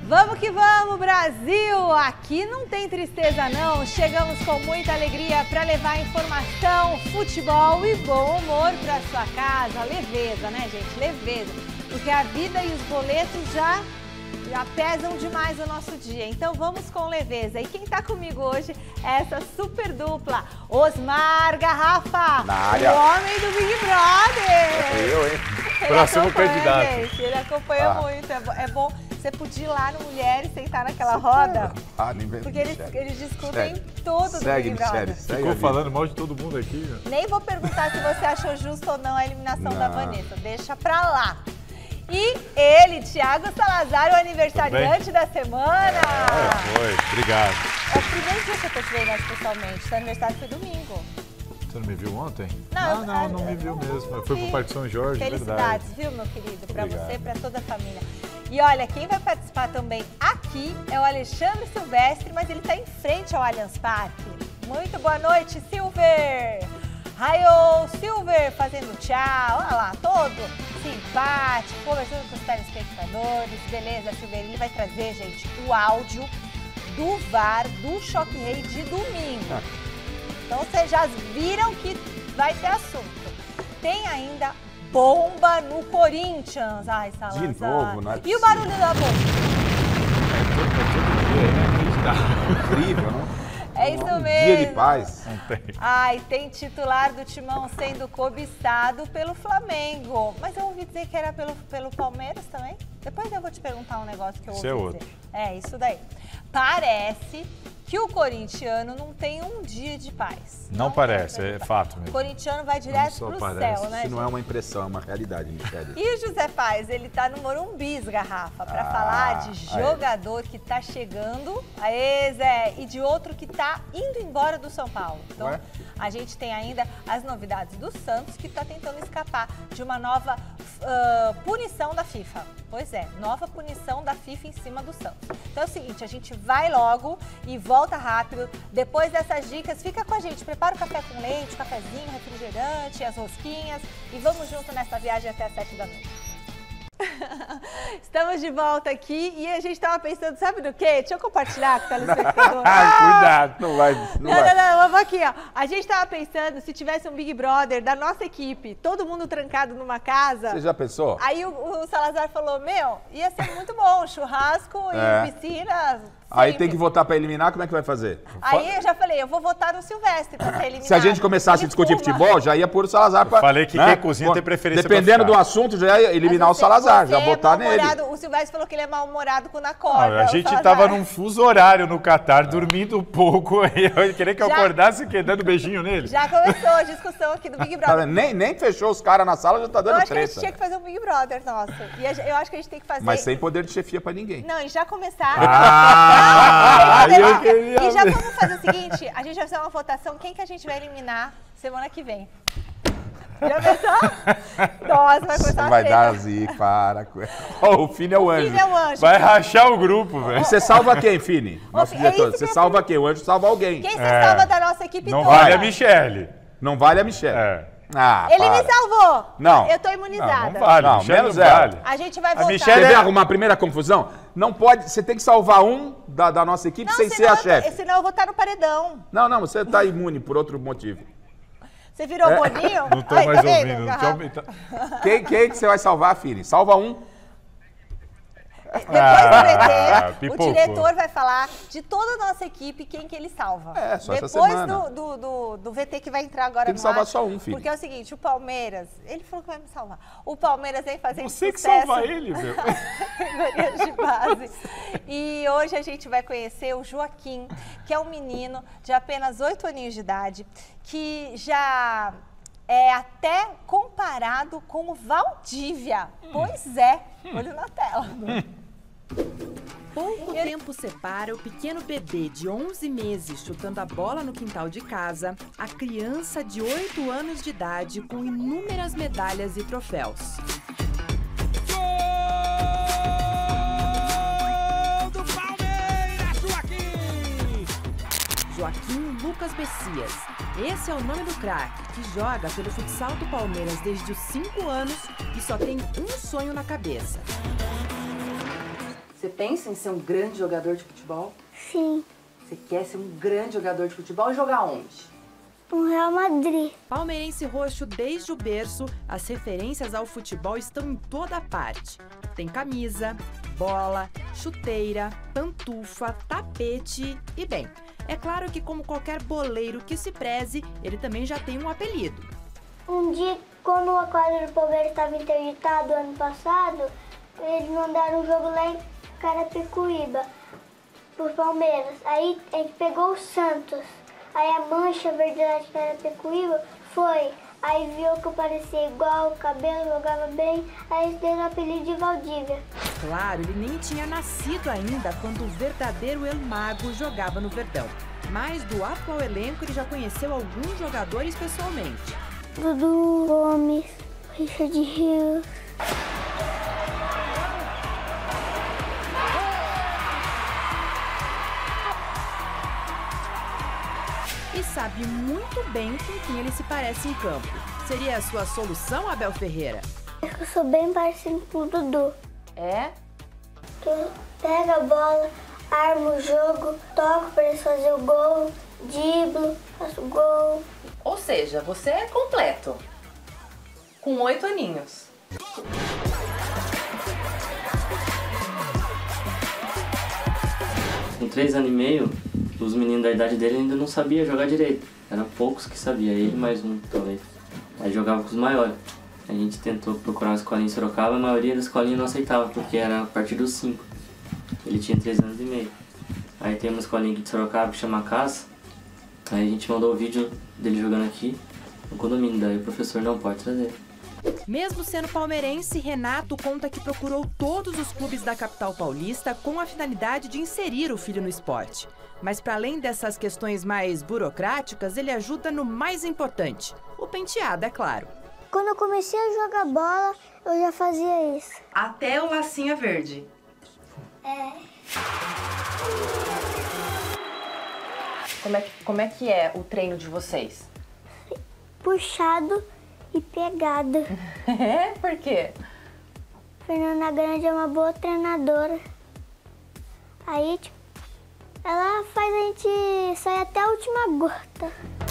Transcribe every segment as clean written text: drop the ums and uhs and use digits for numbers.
Vamos que vamos, Brasil! Aqui não tem tristeza não, chegamos com muita alegria para levar informação, futebol e bom humor para sua casa. Leveza, né, gente? Leveza, porque a vida e os boletos já pesam demais o nosso dia, então vamos com leveza. E quem tá comigo hoje é essa super dupla, Osmar Garrafa, na área. O homem do Big Brother. Eu, hein? Próximo candidato. Gente, ele acompanha muito, é bom. Você podia ir lá no Mulher e sentar naquela roda, Nem vem. porque eles discutem tudo do Segue, Big Brother. Michele. Ficou falando mal de todo mundo aqui. Né? Nem vou perguntar se você achou justo ou não a eliminação da Vanessa, deixa pra lá. E ele, Thiago Salazar, o aniversariante da semana. Foi, obrigado. É o primeiro dia que eu tô te vendo aqui pessoalmente, seu aniversário foi domingo. Você não me viu ontem? Não, não me viu mesmo. Eu fui pro Parque São Jorge, Felicidades, verdade. viu, meu querido? Pra Obrigado. você e pra toda a família. E olha, quem vai participar também aqui é o Alexandre Silvestre, mas ele tá em frente ao Allianz Parque. Muito boa noite, Silver! Raio Silver fazendo tchau, olha lá, todo simpático, conversando com os telespectadores. Beleza, Silver? Ele vai trazer, gente, o áudio do VAR do Choque Rei de domingo. Então vocês já viram que vai ter assunto. Tem ainda bomba no Corinthians. Ai, Salazar. De novo, não é E o barulho da bomba? Incrível, não? É isso mesmo. Dia de paz. Não tem. Ai, tem titular do Timão sendo cobiçado pelo Flamengo. Mas eu ouvi dizer que era pelo Palmeiras também. Depois eu vou te perguntar um negócio que eu ouvi Isso é dizer. É, isso daí. Parece que o corintiano não tem um dia de paz. Não parece, é fato O mesmo. corintiano vai direto só pro parece. céu, né, Isso não é gente? uma impressão, é uma realidade, Michele. E o José Paz, ele tá no Morumbis, Garrafa, pra falar de jogador que tá chegando, aê Zé, e de outro que tá indo embora do São Paulo. Então, Ué? a gente tem ainda as novidades do Santos, que tá tentando escapar de uma nova punição da FIFA. Pois é, nova punição da FIFA em cima do Santos. Então é o seguinte, a gente vai logo e volta rápido. Depois dessas dicas, fica com a gente. Prepara o café com leite, o cafezinho, refrigerante, as rosquinhas e vamos junto nessa viagem até as 7 da noite. Estamos de volta aqui e a gente estava pensando, sabe do quê? Deixa eu compartilhar com o telespectador. Cuidado. Não vai. Não, vamos aqui, ó. A gente estava pensando, se tivesse um Big Brother da nossa equipe, todo mundo trancado numa casa. Você já pensou? Aí o Salazar falou, ia ser muito bom, churrasco e piscina. Aí sempre. tem que votar pra eliminar, como é que vai fazer? Aí eu já falei, eu vou votar no Silvestre pra ser eliminado. Se a gente começasse a discutir futebol, já ia pôr o Salazar pra... Falei que quem cozinha tem preferência Dependendo pra do assunto, já ia eliminar o Salazar, já votar nele. O Silvestre falou que ele é mal-humorado com na corda. A gente tava num fuso horário no Catar, dormindo um pouco. Eu queria que eu acordasse dando beijinho nele. Já começou a discussão aqui do Big Brother. Nem fechou os caras na sala, já tá dando Eu acho treta. que a gente tinha que fazer um Big Brother nosso. E eu acho que a gente tem que fazer... Mas sem poder de chefia pra ninguém. Não, e já começar... eu queria E já ver. vamos fazer o seguinte, a gente vai fazer uma votação, quem que a gente vai eliminar semana que vem? Já pensou? Nossa, vai começar a Vai treta. dar zica, para. O Fini é o anjo. Filho é o anjo. Vai rachar o grupo, velho. E você salva quem, Fini? Nosso é diretor. isso Você que eu salva quem? O anjo salva alguém. Quem você salva da nossa equipe Não toda? vale a Michele. Não vale a Michelle. É. Ele para. me salvou. Não. Eu tô imunizada. Não vale. Não, Michele menos não ela. vale. A gente vai A votar. Michelle Quer ver arrumar a primeira confusão? Não pode, você tem que salvar um da nossa equipe sem ser a chefe. Senão eu vou estar no paredão. Não, você tá imune por outro motivo. Você virou Boninho? Não tô Ai, mais tá vendo, ouvindo. Não Garrafa? tinha ouvido. Quem que você vai salvar, Fini? Salva um. Depois do VT, o pipocou. diretor vai falar de toda a nossa equipe quem que ele salva. É, só essa Depois semana. do VT que vai entrar agora Tem que no salvar ar, só um, filho. Porque é o seguinte, o Palmeiras, ele falou que vai me salvar. O Palmeiras vem fazendo Você que sucesso. salva ele, meu. Categorias de base. E hoje a gente vai conhecer o Joaquim, que é um menino de apenas 8 aninhos de idade, que já é até comparado com o Valdívia. Pois é, olho na tela. Pouco tempo separa o pequeno bebê de 11 meses chutando a bola no quintal de casa, a criança de 8 anos de idade com inúmeras medalhas e troféus. Gol do Palmeiras, Joaquim! Joaquim Lucas Bessias. Esse é o nome do craque, que joga pelo futsal do Palmeiras desde os 5 anos e só tem um sonho na cabeça. Você pensa em ser um grande jogador de futebol? Sim, Você quer ser um grande jogador de futebol e jogar onde? no Real Madrid. Palmeirense roxo desde o berço, as referências ao futebol estão em toda parte. Tem camisa, bola, chuteira, pantufa, tapete e, bem, é claro que como qualquer boleiro que se preze, ele também já tem um apelido. Um dia, quando o quadro do Palmeiras estava interditado ano passado, eles mandaram um jogo lá em Carapicuíba, pro Palmeiras. Aí a gente pegou o Santos. Aí a mancha verde lá de Carapicuíba foi. Aí viu que eu parecia igual, o cabelo jogava bem, aí eles deram o apelido de Valdívia. Claro, ele nem tinha nascido ainda quando o verdadeiro El Mago jogava no Verdão. Mas do atual elenco ele já conheceu alguns jogadores pessoalmente. Dudu Gomes, Richard Rios. E sabe muito bem com quem ele se parece em campo. Seria a sua solução, Abel Ferreira? Eu sou bem parecido com o Dudu. É? Eu pego a bola, armo o jogo, toco para eles fazer o gol, driblo, faço gol. Ou seja, você é completo. Com 8 aninhos. Com 3 anos e meio, os meninos da idade dele ainda não sabiam jogar direito. Eram poucos que sabiam, ele mais um talvez. Aí jogava com os maiores. A gente tentou procurar uma escolinha em Sorocaba, a maioria das escolinhas não aceitava, porque era a partir dos 5. Ele tinha 3 anos e meio. Aí tem uma escolinha aqui de Sorocaba que chama Casa. Aí a gente mandou o vídeo dele jogando aqui no condomínio, daí o professor não pode trazer. Mesmo sendo palmeirense, Renato conta que procurou todos os clubes da capital paulista com a finalidade de inserir o filho no esporte. Mas para além dessas questões mais burocráticas, ele ajuda no mais importante, o penteado, é claro. Quando eu comecei a jogar bola, eu já fazia isso. Até o lacinho verde. Como é que é o treino de vocês? Puxado e pegado. É? Por quê? Fernanda Grande é uma boa treinadora. Aí, tipo, ela faz a gente sair até a última gota.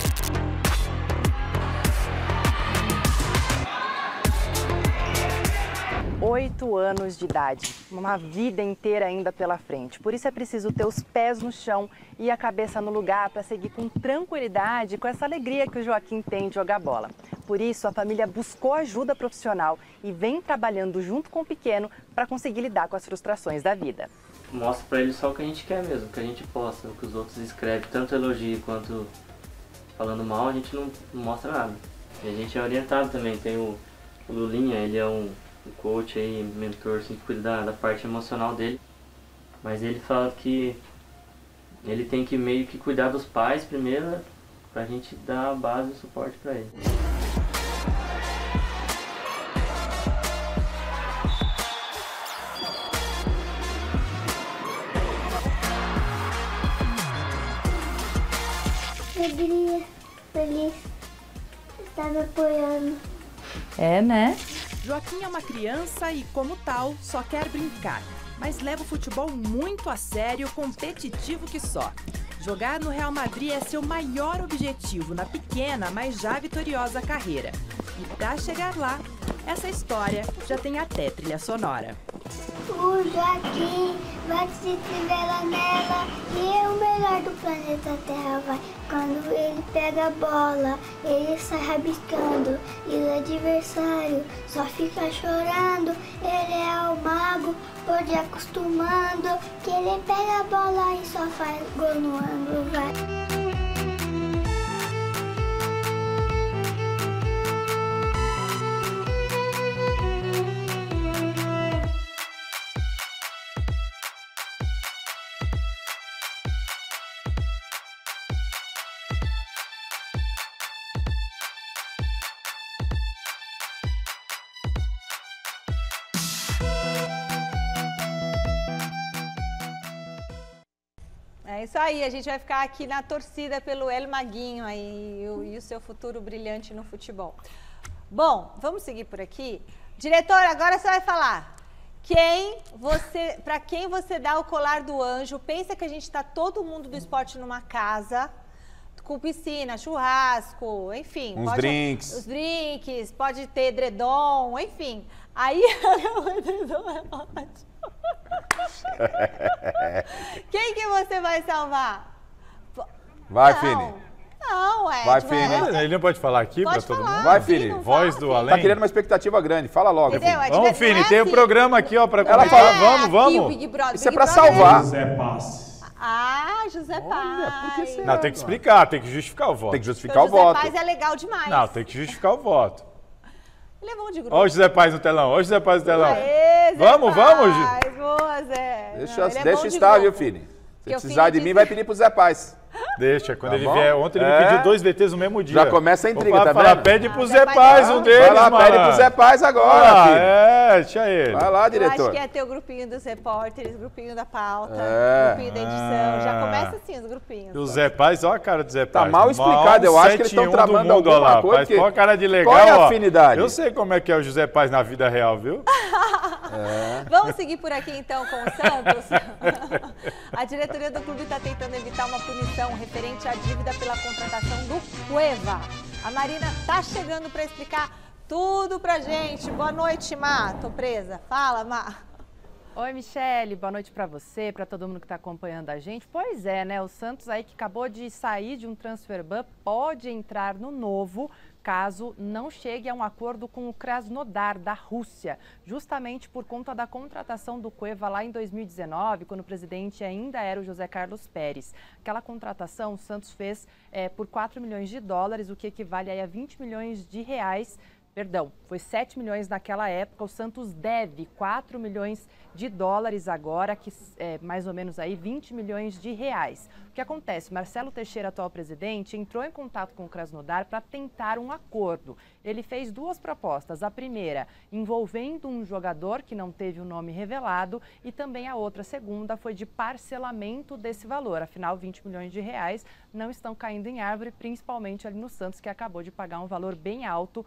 Oito anos de idade, uma vida inteira ainda pela frente. Por isso é preciso ter os pés no chão e a cabeça no lugar para seguir com tranquilidade, com essa alegria que o Joaquim tem de jogar bola. Por isso a família buscou ajuda profissional e vem trabalhando junto com o pequeno para conseguir lidar com as frustrações da vida. Mostra pra ele só o que a gente quer mesmo, o que a gente posta, o que os outros escrevem, tanto elogio quanto falando mal, a gente não mostra nada. E a gente é orientado também, tem o Lulinha, ele é um coach aí, mentor, assim, que cuida da parte emocional dele. Mas ele fala que ele tem que meio que cuidar dos pais primeiro, pra gente dar a base e o suporte pra ele. Alegria, feliz, está me apoiando. É, né? Joaquim é uma criança e, como tal, só quer brincar. Mas leva o futebol muito a sério, competitivo que só. Jogar no Real Madrid é seu maior objetivo na pequena, mas já vitoriosa carreira. E para chegar lá, essa história já tem até trilha sonora. O Joaquim vai se trivela nela e é o melhor do planeta Terra, vai. Quando ele pega a bola, ele sai rabiscando e o adversário só fica chorando. Ele é o mago, pode ir acostumando, que ele pega a bola e só faz gol no ângulo, vai. É isso aí, a gente vai ficar aqui na torcida pelo El Maguinho aí e o seu futuro brilhante no futebol. Bom, vamos seguir por aqui. Diretor, agora você vai falar. Para quem você dá o colar do anjo? Pensa que a gente tá todo mundo do esporte numa casa, com piscina, churrasco, enfim. Uns drinks. Os drinks, pode ter edredom, enfim. Aí, o edredom é ótimo. Quem que você vai salvar? Vai, Fini. Não, Vai, Fini. Ele não pode falar aqui para todo mundo? Vai, Fini. Voz do além. Tá criando uma expectativa grande. Fala logo, Entendeu? Fini. Vamos, Fini, tem um programa aqui, ó, para Ela comentar. fala, Vamos. Isso é pra salvar. José Paz. Ah, José Paz. por que será? Não, tem que explicar, tem que justificar o voto. Tem que justificar o José voto. Paz é legal demais. Não, tem que justificar o voto. Ele é bom de grupo. Ó o José Paz no telão, ó o José Paz no telão. Aê, Zé Vamos, Paz, Gil. Boa, Zé. Deixa estar, viu, Fini? Se Que o precisar Fini de mim, disse- vai pedir pro Zé Paz. Deixa, quando Tá ele bom? vier. Ontem ele É. pediu 2 VTs no mesmo dia. Já começa a intriga, Vou tá falar, vendo? pede pro Ah, Zé Zé Paz, Paz um não. deles, Vai lá, mano. pede pro Zé Paz agora, filho. Deixa ele. Vai lá, Eu acho diretor. que é ter o grupinho dos repórteres, grupinho da pauta, É. grupinho da edição. Já começa assim os grupinhos. O Zé Paz, ó a cara do Zé Tá Paz. mal explicado, eu acho que eles estão 7-1 do tramando mundo, alguma ó lá. coisa Faz que- qual a cara de legal, Qual é a ó. afinidade? Eu sei como é que é o José Paz na vida real, viu? Vamos seguir por aqui então com o Santos? A diretoria do clube está tentando evitar uma punição referente à dívida pela contratação do Cueva. A Marina tá chegando para explicar tudo pra gente. Boa noite, Má. Tô presa. Fala, Má. Oi, Michele, boa noite para você, para todo mundo que está acompanhando a gente. Pois é, né? O Santos aí que acabou de sair de um transfer ban pode entrar no novo caso não chegue a um acordo com o Krasnodar da Rússia, justamente por conta da contratação do Cueva lá em 2019, quando o presidente ainda era o José Carlos Pérez. Aquela contratação o Santos fez por 4 milhões de dólares, o que equivale aí a 20 milhões de reais. Perdão, foi 7 milhões naquela época, o Santos deve 4 milhões de dólares agora, que é mais ou menos aí 20 milhões de reais. O que acontece? Marcelo Teixeira, atual presidente, entrou em contato com o Krasnodar para tentar um acordo. Ele fez 2 propostas. A primeira, envolvendo um jogador que não teve o nome revelado, e também a outra, a segunda, foi de parcelamento desse valor. Afinal, 20 milhões de reais não estão caindo em árvore, principalmente ali no Santos, que acabou de pagar um valor bem alto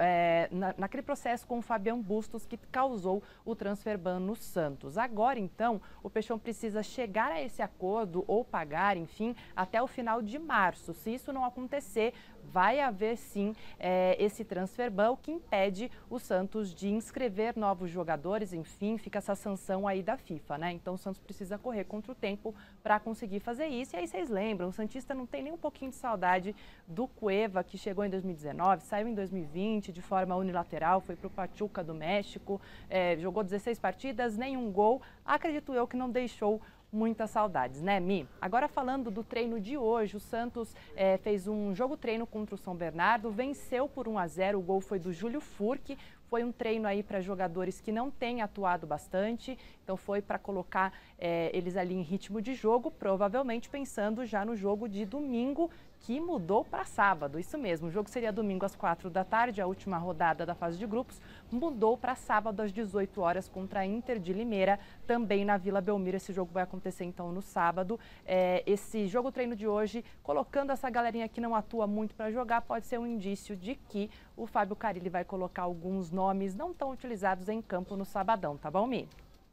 naquele processo com o Fabião Bustos, que causou o transfer ban no Santos. Agora, então, o Peixão precisa chegar a esse acordo ou pagar, enfim, até o final de março. Se isso não acontecer, vai haver sim esse transfer ban, o que impede o Santos de inscrever novos jogadores, enfim, fica essa sanção aí da FIFA, né? Então o Santos precisa correr contra o tempo para conseguir fazer isso. E aí vocês lembram, o santista não tem nem um pouquinho de saudade do Cueva, que chegou em 2019, saiu em 2020 de forma unilateral, foi para o Pachuca do México, jogou 16 partidas, nenhum gol. Acredito eu que não deixou muitas saudades, né, Mi? Agora falando do treino de hoje, o Santos fez um jogo-treino contra o São Bernardo, venceu por 1-0, o gol foi do Júlio Furque. Foi um treino aí para jogadores que não têm atuado bastante, então foi para colocar eles ali em ritmo de jogo, provavelmente pensando já no jogo de domingo, que mudou para sábado. Isso mesmo, o jogo seria domingo às 4 da tarde, a última rodada da fase de grupos, mudou para sábado às 18 horas contra a Inter de Limeira, também na Vila Belmiro. Esse jogo vai acontecer então no sábado. Esse jogo-treino de hoje, colocando essa galerinha que não atua muito para jogar, pode ser um indício de que o Fábio Carille vai colocar alguns nomes não tão utilizados em campo no sabadão, tá bom, Mi?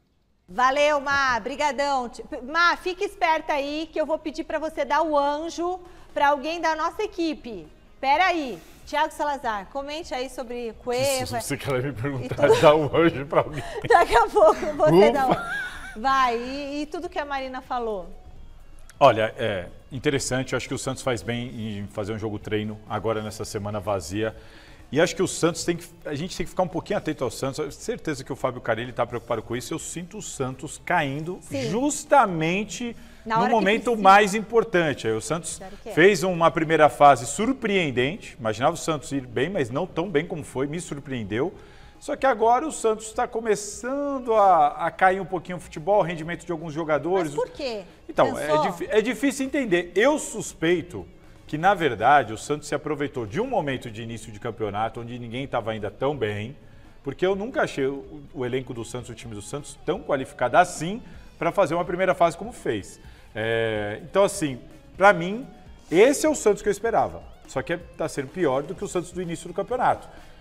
Valeu, Má, brigadão. Má, fica esperta aí que eu vou pedir para você dar o anjo para alguém da nossa equipe. Pera aí, Thiago Salazar, comente aí sobre Cueva. Você quer me perguntar de dar um anjo para alguém? Daqui a pouco você dá um... Vai, e tudo que a Marina falou? Olha, é interessante, eu acho que o Santos faz bem em fazer um jogo treino agora nessa semana vazia. E acho que o Santos a gente tem que ficar um pouquinho atento ao Santos. Eu tenho certeza que o Fábio Carille está preocupado com isso. Eu sinto o Santos caindo justamente no momento mais importante. Aí o Santos fez uma primeira fase surpreendente. Imaginava o Santos ir bem, mas não tão bem como foi. Me surpreendeu. Só que agora o Santos está começando a cair um pouquinho o futebol, o rendimento de alguns jogadores. Mas por quê? Então, é difícil entender. Eu suspeito que, na verdade, o Santos se aproveitou de um momento de início de campeonato onde ninguém estava ainda tão bem, porque eu nunca achei o elenco do Santos, o time do Santos, tão qualificado assim para fazer uma primeira fase como fez. Então, assim, para mim, esse é o Santos que eu esperava, só que está sendo pior do que o Santos do início do campeonato.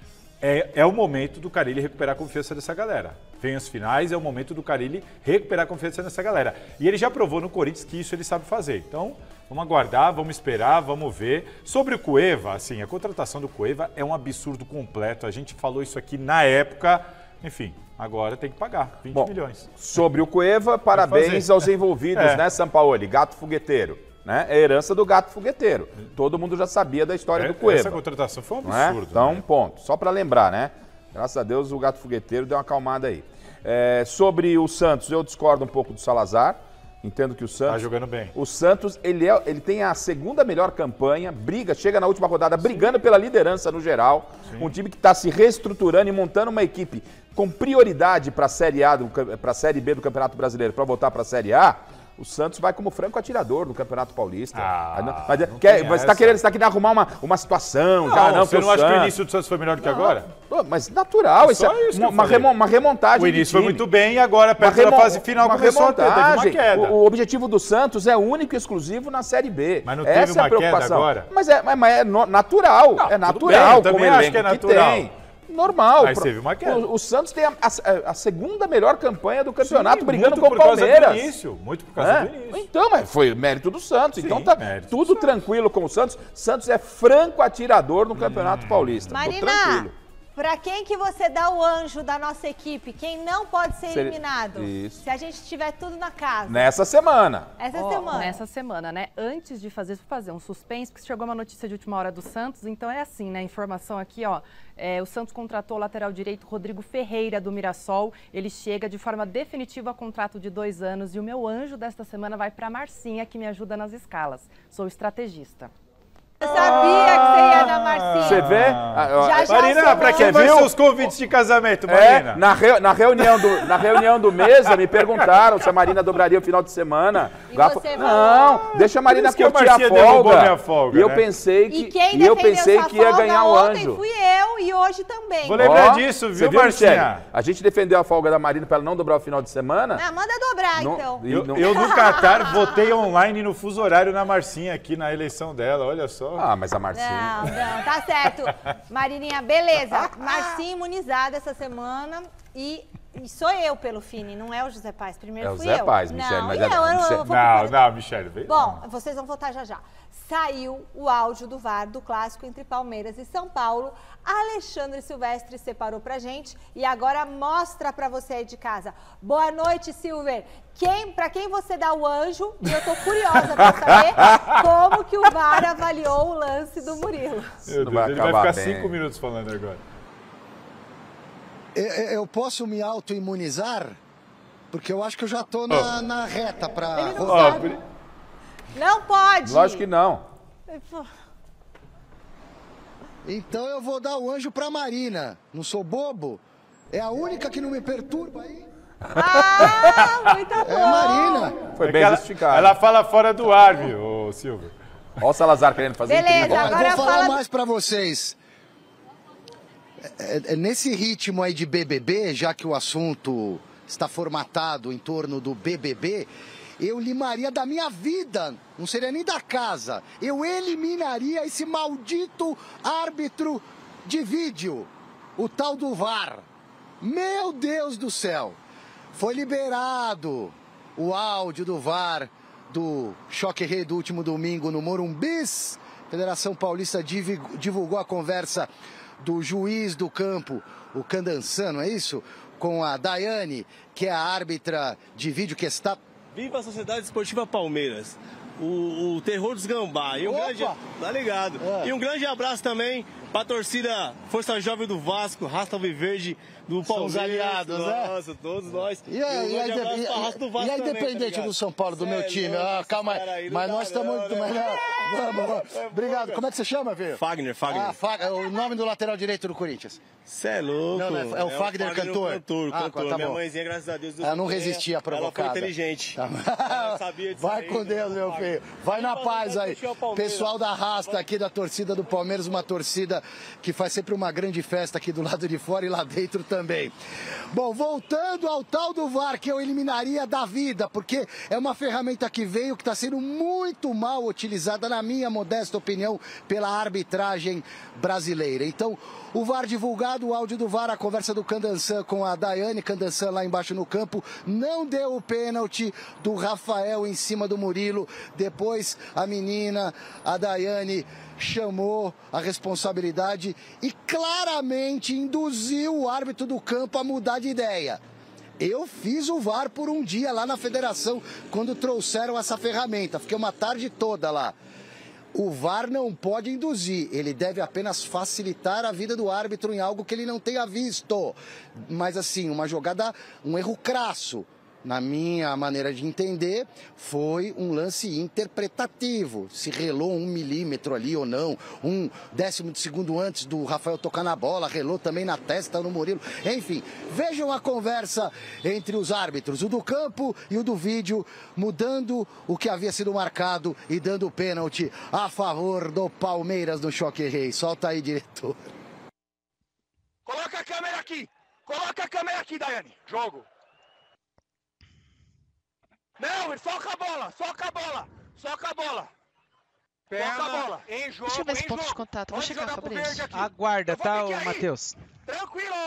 é o momento do Carille recuperar a confiança dessa galera. Vem as finais, é o momento do Carille recuperar a confiança dessa galera. E ele já provou no Corinthians que isso ele sabe fazer. Então, vamos aguardar, vamos esperar, vamos ver. Sobre o Cueva, assim, a contratação do Cueva é um absurdo completo. A gente falou isso aqui na época, enfim, agora tem que pagar 20 milhões. Sobre o Cueva, parabéns aos envolvidos, né, Sampaoli? Gato fogueteiro. Né? É a herança do gato fogueteiro. Todo mundo já sabia da história do Cueva. Essa contratação foi um absurdo. Né? Então, né? ponto. Só para lembrar, né? Graças a Deus o gato fogueteiro deu uma acalmada aí. Sobre o Santos, eu discordo um pouco do Salazar. Entendo que o Santos... Tá jogando bem. O Santos, ele tem a segunda melhor campanha, chega na última rodada brigando pela liderança no geral. Sim. Um time que está se reestruturando e montando uma equipe com prioridade para a Série A, para a Série B do Campeonato Brasileiro, para voltar para a Série A. O Santos vai como franco atirador no Campeonato Paulista. Você está querendo arrumar uma situação. Você não acha que o início do Santos foi melhor do que agora? Mas natural. Uma remontagem. O início foi muito bem e agora, perto da fase final, começou a ter uma queda. O objetivo do Santos é único e exclusivo na Série B. Mas não teve uma queda agora? Mas é natural. Não, é natural. Eu também acho que é natural. Normal. Mas teve uma queda. O Santos tem a segunda melhor campanha do campeonato, brigando com o Palmeiras. Muito por causa do início. Então, mas foi mérito do Santos. Então tá tudo tranquilo com o Santos. Santos é franco atirador no Campeonato Paulista. Marina, pra quem que você dá o anjo da nossa equipe? Quem não pode ser eliminado? Isso. Se a gente tiver tudo na casa. Nessa semana. Nessa semana, né? Antes de fazer um suspense, porque chegou uma notícia de última hora do Santos, então é assim, né? Informação aqui, ó. O Santos contratou o lateral direito Rodrigo Ferreira, do Mirassol. Ele chega de forma definitiva a contrato de 2 anos. E o meu anjo desta semana vai para Marcinha, que me ajuda nas escalas. Sou estrategista. Eu sabia que você ia dar Marcinha. Você vê? Marina, pra quem vai ser os convites de casamento, Marina? Na reunião do Mesa, me perguntaram se a Marina dobraria o final de semana. E você não, deixa a Marina curtir a folga. E eu pensei que ia ganhar o anjo. Ontem fui eu e hoje também. Vou lembrar disso, viu, Marcinha? A gente defendeu a folga da Marina pra ela não dobrar o final de semana. Manda dobrar, então. Eu no Catar votei online no fuso horário na Marcinha aqui na eleição dela, olha só. Mas a Marcinha... Não, tá certo. Marininha, beleza. Marcinha imunizada essa semana e sou eu pelo Fini, não é o José Paz. Primeiro fui eu. É o José Paz, Michele. Não, Michele. Bom, vocês vão votar já. Saiu o áudio do VAR do clássico entre Palmeiras e São Paulo. Alexandre Silvestre separou pra gente e agora mostra pra você aí de casa. Boa noite, Silver. Pra quem você dá o anjo? E eu tô curiosa pra saber como que o VAR avaliou o lance do Murilo. Ele vai ficar 5 minutos falando agora. Eu posso me auto-imunizar? Porque eu acho que eu já tô na reta pra rodar. Não pode! Lógico que não. Então eu vou dar o anjo pra Marina. Não sou bobo? É a única que não me perturba aí. Muito bom! É a Marina. Foi bem justificado. Ela fala fora do ar, viu, Silvio? Olha o Salazar querendo fazer Beleza, agora eu vou falar mais pra vocês. Nesse ritmo aí de BBB, já que o assunto está formatado em torno do BBB, eu limaria da minha vida, não seria nem da casa. Eu eliminaria esse maldito árbitro de vídeo, o tal do VAR. Meu Deus do céu. Foi liberado o áudio do VAR do Choque Rei do último domingo no Morumbis. A Federação Paulista divulgou a conversa do juiz do campo, o Candançan, não é isso? Com a Daiane, que é a árbitra de vídeo que está... Viva a Sociedade Esportiva Palmeiras, o terror dos gambá. E tá ligado. E um grande abraço também para a torcida Força Jovem do Vasco, Raça Alviverde do Palmeiras. São os aliados, né? Nossa, todos nós. E a Independente do São Paulo, do meu time? Calma aí. Mas nós estamos... Vamos. Obrigado. Como é que você chama, filho? Fagner. O nome do lateral direito do Corinthians. Você é louco. Não, é o Fagner cantor? Cantor. Tá Minha bom. mãezinha, graças a Deus... Ela não resistia a provocada. Ela foi inteligente. Tá. Ela sabia disso. Vai com Deus, meu filho. feio. Vai na paz aí. Pessoal da Rasta aqui, da torcida do Palmeiras, uma torcida que faz sempre uma grande festa aqui do lado de fora e lá dentro também. Bom, voltando ao tal do VAR, que eu eliminaria da vida, porque é uma ferramenta que veio, que está sendo muito mal utilizada, na minha modesta opinião, pela arbitragem brasileira. Então, o VAR divulgado, o áudio do VAR, a conversa do Candansan com a Daiane, Candansan lá embaixo no campo, não deu o pênalti do Rafael em cima do Murilo. Depois a menina, a Daiane, chamou a responsabilidade e claramente induziu o árbitro do campo a mudar de ideia. Eu fiz o VAR por um dia lá na federação, quando trouxeram essa ferramenta. Fiquei uma tarde toda lá. O VAR não pode induzir, ele deve apenas facilitar a vida do árbitro em algo que ele não tenha visto. Mas assim, uma jogada, um erro crasso. Na minha maneira de entender, foi um lance interpretativo. Se relou 1 milímetro ali ou não, 1/10 de segundo antes do Rafael tocar na bola, relou também na testa no Murilo. Enfim, vejam a conversa entre os árbitros, o do campo e o do vídeo, mudando o que havia sido marcado e dando pênalti a favor do Palmeiras no Choque Rei. Solta aí, diretor. Coloca a câmera aqui, Daiane. Jogo. Não, soca a bola. Soca a bola. Em jogo, deixa eu ver esse ponto de contato. Vou checar, Fabrício. Aguarda, tá, Matheus? Tranquilo.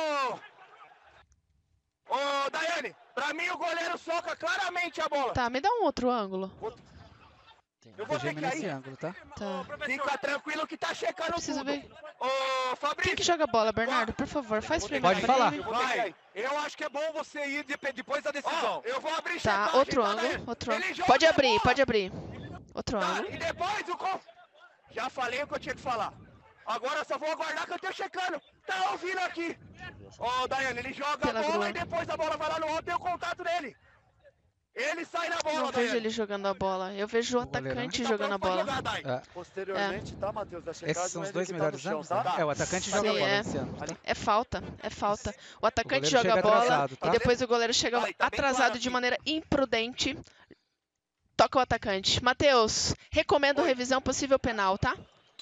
Ô, Daiane, pra mim o goleiro soca claramente a bola. Tá, me dá um outro ângulo. Eu vou ter que nesse ir. ângulo, tá? Fica tranquilo que tá checando preciso tudo. ver. Ô, Fabrício. Quem que joga bola, Bernardo? Por favor, faz primeiro. Pode falar. Vai. Eu acho que é bom você ir depois da decisão. Eu vou abrir Tá, outro ângulo. Pode abrir. Outro ângulo. E depois já falei o que eu tinha que falar. Agora eu só vou aguardar que eu tô checando. Tá ouvindo aqui. Ô, Daiane, ele joga a bola e depois a bola vai lá no alto e o contato dele. Ele sai na bola, Não vejo ele jogando a bola. Eu vejo o atacante jogando a bola. Posteriormente, tá, Matheus? Esses são os dois melhores ângulos, né? O atacante joga a bola esse ano. É falta. O atacante joga a bola atrasado, tá? e depois o goleiro chega atrasado de maneira imprudente. Toca o atacante. Matheus, recomendo revisão, possível penal, tá?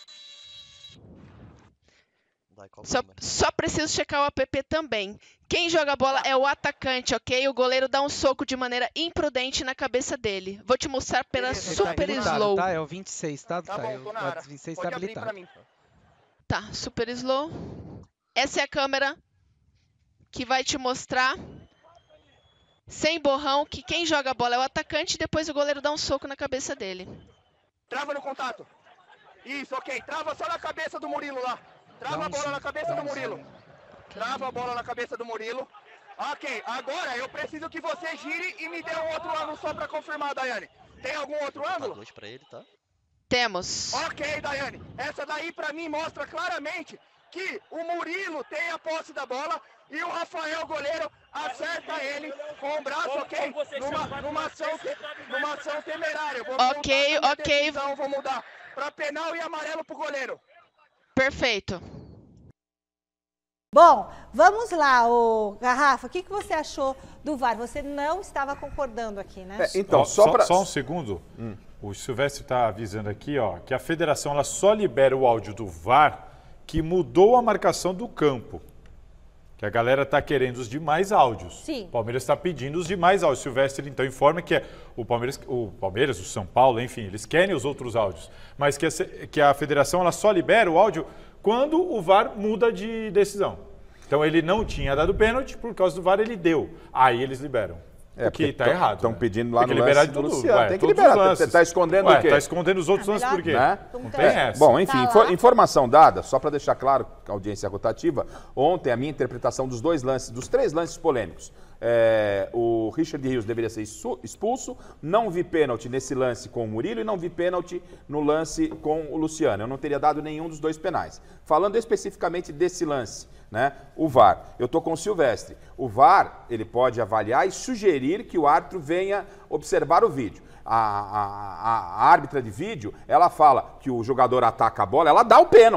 Só preciso checar o app também. Quem joga a bola é o atacante, ok? O goleiro dá um soco de maneira imprudente na cabeça dele. Vou te mostrar pela super slow. Tá, é o 26, tá? O 26 tá habilitado. Tá, super slow. Essa é a câmera que vai te mostrar, sem borrão, que quem joga a bola é o atacante e depois o goleiro dá um soco na cabeça dele. Trava no contato. Isso, ok. Trava só na cabeça do Murilo lá. Trava a bola na cabeça do Murilo. Trava a bola na cabeça do Murilo. Ok, agora eu preciso que você gire e me dê um outro ângulo só pra confirmar, Daiane. Tem algum outro ângulo? Pra ele, tá? Temos. Ok, Daiane. Essa daí pra mim mostra claramente que o Murilo tem a posse da bola e o Rafael, goleiro, acerta ele com o braço, ok? Numa ação temerária. Ok. Vou mudar pra penal e amarelo pro goleiro. Perfeito. Bom, vamos lá, ô Garrafa, o que você achou do VAR? Você não estava concordando aqui, né? Então, só um segundo. O Silvestre está avisando aqui, ó, que a federação ela só libera o áudio do VAR que mudou a marcação do campo. Que a galera está querendo os demais áudios. Sim. O Palmeiras está pedindo os demais áudios. O Silvestre, então, informa que o Palmeiras, o São Paulo, enfim, eles querem os outros áudios. Mas que a federação ela só libera o áudio quando o VAR muda de decisão. Então, ele não tinha dado pênalti, por causa do VAR ele deu. Aí eles liberam. O que está errado. Estão pedindo lá tem no liberar lance de do tudo. Luciano. Tem que liberar. Você está escondendo o quê? Está escondendo os outros lances por quê? Né? Não tem essa. Bom, enfim, informação dada, só para deixar claro que a audiência é rotativa, ontem a minha interpretação dos três lances polêmicos. O Richard Rios deveria ser expulso, não vi pênalti nesse lance com o Murilo e não vi pênalti no lance com o Luciano. Eu não teria dado nenhum dos dois penais. Falando especificamente desse lance, né, o VAR, eu estou com o Silvestre. O VAR, ele pode avaliar e sugerir que o árbitro venha observar o vídeo. A árbitra de vídeo, ela fala que o jogador ataca a bola, ela dá o pênalti.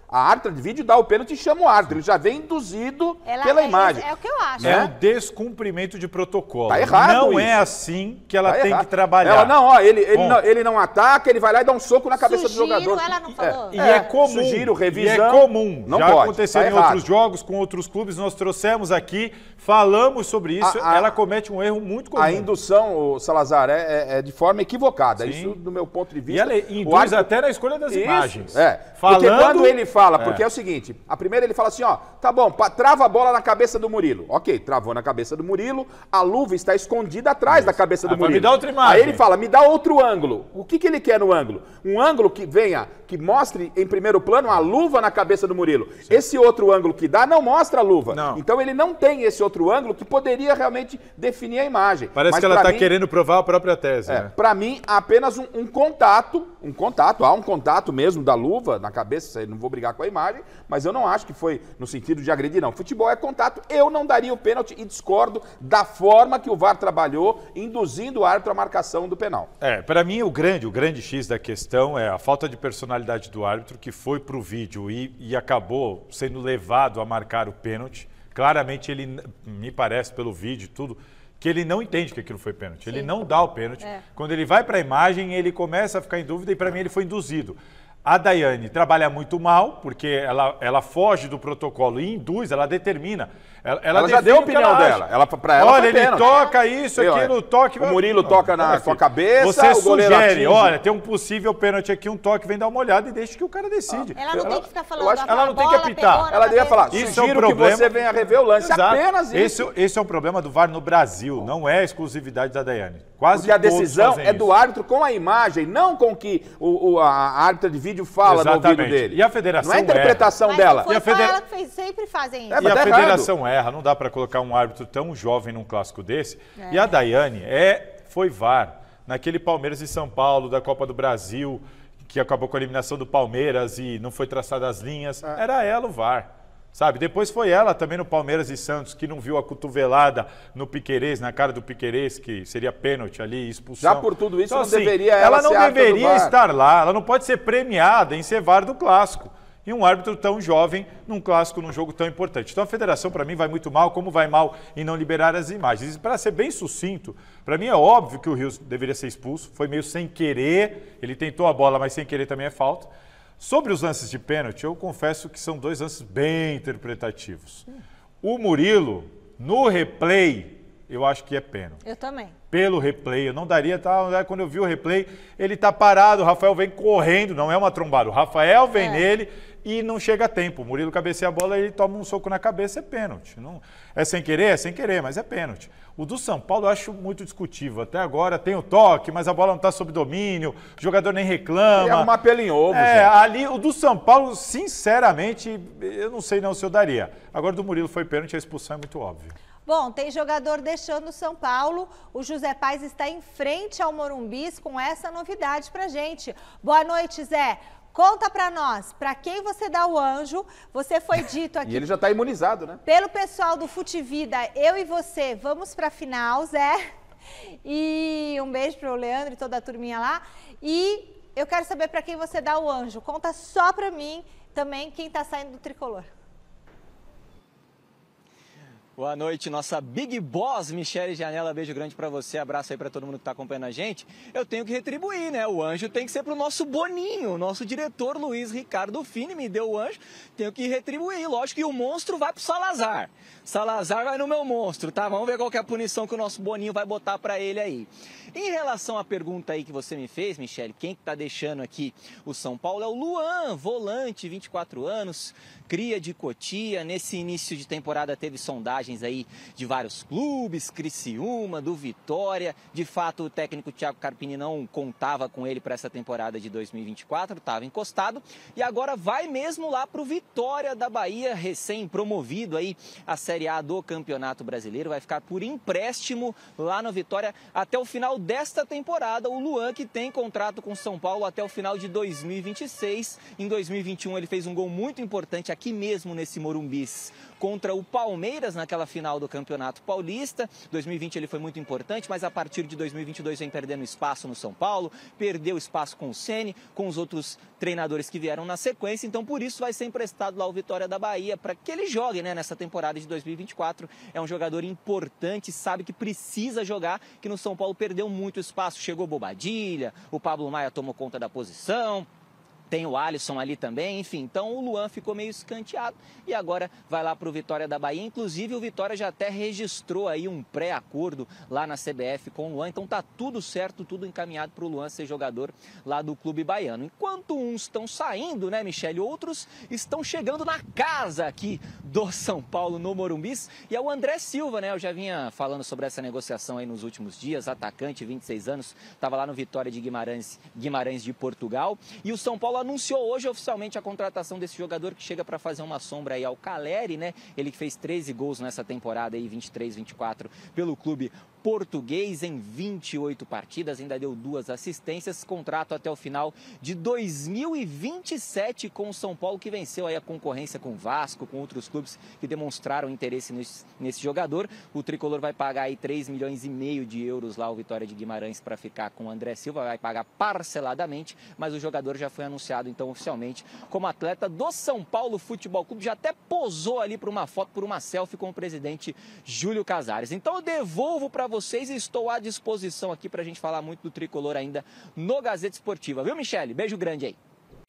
A árbitra de vídeo dá o pênalti e chama o árbitro. Ele já vem induzido pela imagem. É o que eu acho. É um descumprimento de protocolo. Tá errado Não isso. é assim que ela Tá tem errado. que trabalhar. Ela não, ó, ele não ataca, ele vai lá e dá um soco na cabeça do jogador. Ela não falou. E é comum. Sugiro, revisão. E é comum. Não Já pode, aconteceu tá em errado. outros jogos, com outros clubes, nós trouxemos aqui, falamos sobre isso. Ela comete um erro muito comum. A indução, o Salazar, é de forma equivocada. Sim. Isso, do meu ponto de E vista. ela induz até na escolha das imagens. Porque quando ele fala, porque é o seguinte, a primeira ele fala assim, ó, tá bom, trava a bola na cabeça do Murilo. Ok, travou na cabeça do Murilo, a luva está escondida atrás da cabeça do Murilo. Me dá outra imagem. Aí ele fala, me dá outro ângulo. O que ele quer no ângulo? Um ângulo que venha, que mostre em primeiro plano a luva na cabeça do Murilo. Sim. Esse outro ângulo que dá não mostra a luva. Não. Então ele não tem esse outro ângulo que poderia realmente definir a imagem. Parece que ela está querendo provar a própria tese. Né? Para mim, apenas um contato, há um contato mesmo da luva na cabeça, não vou brigar com a imagem, mas eu não acho que foi no sentido de agredir, não. Futebol é contato, eu não daria o pênalti e discordo da forma que o VAR trabalhou, induzindo o árbitro à marcação do penal. Para mim, o grande X da questão é a falta de personalidade do árbitro, que foi para o vídeo e acabou sendo levado a marcar o pênalti. Claramente, ele, me parece, pelo vídeo e tudo, que ele não entende que aquilo foi pênalti. Sim. Ele não dá o pênalti. Quando ele vai para a imagem, ele começa a ficar em dúvida e, para mim, ele foi induzido. A Daiane trabalha muito mal, porque ela foge do protocolo e induz, ela determina. Ela já deu a opinião dela. Olha, ele toca isso, aquilo, toque... O Murilo toca na sua cabeça, você o goleiro sugere, atinge. olha, tem um possível pênalti aqui, um toque, vem dar uma olhada e deixa que o cara decide. Ela não tem que ficar falando, ela não tem que apitar. Ela devia falar, isso é um sugiro problema. que você venha rever o lance. Exato. Apenas isso. Esse é um problema do VAR no Brasil, não é exclusividade da Daiane. Quase porque a decisão todos é do árbitro com a imagem, não com o que a árbitra de vídeo fala no ouvido dele. E a federação não é a interpretação dela. Mas foi ela que fez, sempre fazem isso. E a federação erra, não dá para colocar um árbitro tão jovem num clássico desse. E a Daiane foi VAR naquele Palmeiras e São Paulo, da Copa do Brasil, que acabou com a eliminação do Palmeiras e não foi traçada as linhas. Era ela o VAR. Sabe? Depois foi ela também no Palmeiras e Santos, que não viu a cotovelada no Piquerez, na cara do Piquerez, que seria pênalti ali, expulsão. Já por tudo isso, então, não assim, deveria ela não ser deveria estar lá, ela não pode ser premiada em ser VAR do clássico. E um árbitro tão jovem num clássico, num jogo tão importante. Então a federação, para mim, vai muito mal, como vai mal em não liberar as imagens. E para ser bem sucinto, para mim é óbvio que o Rios deveria ser expulso, foi meio sem querer, ele tentou a bola, mas sem querer também é falta. Sobre os lances de pênalti, eu confesso que são dois lances bem interpretativos. O Murilo, no replay, eu acho que é pênalti. Eu também. Pelo replay, eu não daria, quando eu vi o replay, ele tá parado, o Rafael vem correndo, não é uma trombada, o Rafael vem nele e não chega a tempo. O Murilo cabeceia a bola e ele toma um soco na cabeça, é pênalti. Não, é sem querer, mas é pênalti. O do São Paulo eu acho muito discutível. Até agora tem o toque, mas a bola não está sob domínio, o jogador nem reclama. É arrumar pelo em ovo, gente. Ali, o do São Paulo, sinceramente, eu não sei não se eu daria. Agora o do Murilo foi pênalti, a expulsão é muito óbvia. Bom, tem jogador deixando o São Paulo. O José Paz está em frente ao Morumbis com essa novidade pra gente. Boa noite, Zé. Conta pra nós, pra quem você dá o anjo. Você foi dito aqui... E ele já tá imunizado, né? Pelo pessoal do Futivida, eu e você vamos pra final, Zé. E um beijo pro Leandro e toda a turminha lá. E eu quero saber pra quem você dá o anjo. Conta só pra mim também quem tá saindo do tricolor. Boa noite, nossa Big Boss, Michele Janela, beijo grande pra você, abraço aí pra todo mundo que tá acompanhando a gente. Eu tenho que retribuir, né? O anjo tem que ser pro nosso Boninho, o nosso diretor Luiz Ricardo Fini me deu o anjo, tenho que retribuir. Lógico que o monstro vai pro Salazar. Salazar vai no meu monstro, tá? Vamos ver qual que é a punição que o nosso Boninho vai botar pra ele aí. Em relação à pergunta aí que você me fez, Michele, quem que tá deixando aqui o São Paulo é o Luan, volante, 24 anos, cria de Cotia. Nesse início de temporada teve sondagens aí de vários clubes, Criciúma, do Vitória. De fato, o técnico Thiago Carpini não contava com ele para essa temporada de 2024, estava encostado. E agora vai mesmo lá para o Vitória da Bahia, recém-promovido aí a Série A do Campeonato Brasileiro. Vai ficar por empréstimo lá no Vitória até o final desta temporada. O Luan, que tem contrato com o São Paulo até o final de 2026. Em 2021 ele fez um gol muito importante aqui mesmo nesse Morumbis contra o Palmeiras naquela naquela final do Campeonato Paulista. 2020 ele foi muito importante, mas a partir de 2022 vem perdendo espaço no São Paulo, perdeu espaço com o Ceni, com os outros treinadores que vieram na sequência, então por isso vai ser emprestado lá ao Vitória da Bahia, para que ele jogue, né, nessa temporada de 2024. É um jogador importante, sabe que precisa jogar, que no São Paulo perdeu muito espaço, chegou Bobadilha, o Pablo Maia tomou conta da posição, tem o Alisson ali também, enfim. Então o Luan ficou meio escanteado e agora vai lá para o Vitória da Bahia. Inclusive o Vitória já até registrou aí um pré-acordo lá na CBF com o Luan. Então tá tudo certo, tudo encaminhado para o Luan ser jogador lá do clube baiano. Enquanto uns estão saindo, né, Michele, outros estão chegando na casa aqui do São Paulo, no Morumbis. E é o André Silva, né? Eu já vinha falando sobre essa negociação aí nos últimos dias. Atacante, 26 anos, estava lá no Vitória de Guimarães de Portugal. E o São Paulo anunciou hoje oficialmente a contratação desse jogador que chega para fazer uma sombra aí ao Caleri, né? Ele que fez 13 gols nessa temporada aí, 23, 24, pelo clube português em 28 partidas, ainda deu 2 assistências, contrato até o final de 2027 com o São Paulo, que venceu aí a concorrência com o Vasco, com outros clubes que demonstraram interesse nesse jogador. O tricolor vai pagar aí 3,5 milhões de euros lá ao Vitória de Guimarães para ficar com o André Silva, vai pagar parceladamente, mas o jogador já foi anunciado então oficialmente como atleta do São Paulo Futebol Clube, já até posou ali por uma foto, por uma selfie com o presidente Júlio Casares. Então eu devolvo para vocês e estou à disposição aqui para a gente falar muito do tricolor ainda no Gazeta Esportiva. Viu, Michele? Beijo grande aí.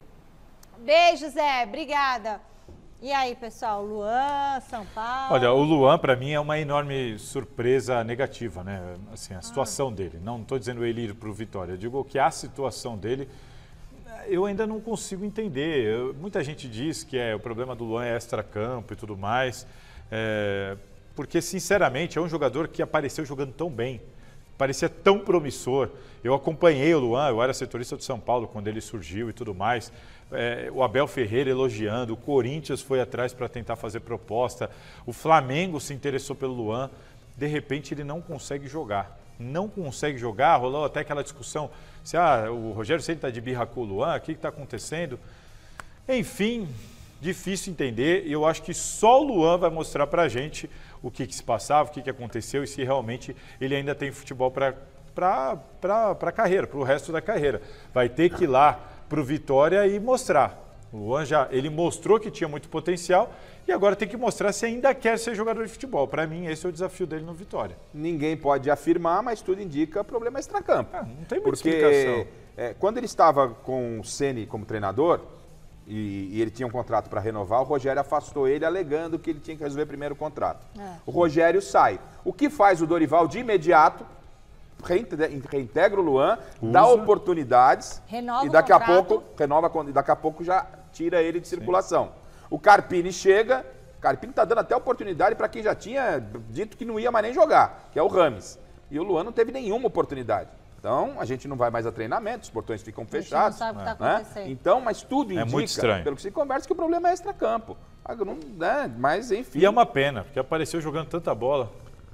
Beijo, Zé. Obrigada. E aí, pessoal, Luan, São Paulo... Olha, o Luan, para mim, é uma enorme surpresa negativa, né? Assim, a situação dele. Não estou dizendo ele ir para o Vitória, eu digo que a situação dele... Eu ainda não consigo entender. Muita gente diz que o problema do Luan é extracampo e tudo mais, porque, sinceramente, é um jogador que apareceu jogando tão bem, parecia tão promissor. Eu acompanhei o Luan, eu era setorista do São Paulo quando ele surgiu e tudo mais. O Abel Ferreira elogiando, o Corinthians foi atrás para tentar fazer proposta, o Flamengo se interessou pelo Luan. De repente, ele não consegue jogar. Não consegue jogar, rolou até aquela discussão se o Rogério Ceni está de birra com o Luan, o que está acontecendo? Enfim, difícil entender, e eu acho que só o Luan vai mostrar para a gente o que se passava, o que aconteceu e se realmente ele ainda tem futebol para a carreira, para o resto da carreira. Vai ter que ir lá para o Vitória e mostrar. O Luan ele mostrou que tinha muito potencial e agora tem que mostrar se ainda quer ser jogador de futebol. Para mim, esse é o desafio dele no Vitória. Ninguém pode afirmar, mas tudo indica problema extracampo. Não tem muita explicação. Quando ele estava com o Ceni como treinador e ele tinha um contrato para renovar, o Rogério afastou ele alegando que ele tinha que resolver primeiro o contrato. O Rogério sai. O que faz o Dorival de imediato? Reintegra o Luan, dá oportunidades e daqui a pouco já tira ele de circulação. O Carpini chega, o Carpini está dando até oportunidade para quem já tinha dito que não ia mais nem jogar, que é o Rames. E o Luan não teve nenhuma oportunidade. Então, a gente não vai mais a treinamento, os portões ficam fechados. A gente não sabe o que está acontecendo. Então, mas tudo indica, muito estranho, pelo que se conversa, que o problema é extracampo. Mas, enfim. E é uma pena, porque apareceu jogando tanta bola.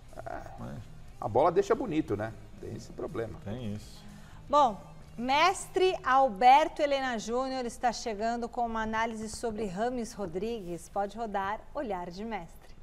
A bola deixa bonito, né? Tem esse problema. Tem isso. Bom, mestre Alberto Helena Júnior está chegando com uma análise sobre Rames Rodrigues. Pode rodar Olhar de Mestre.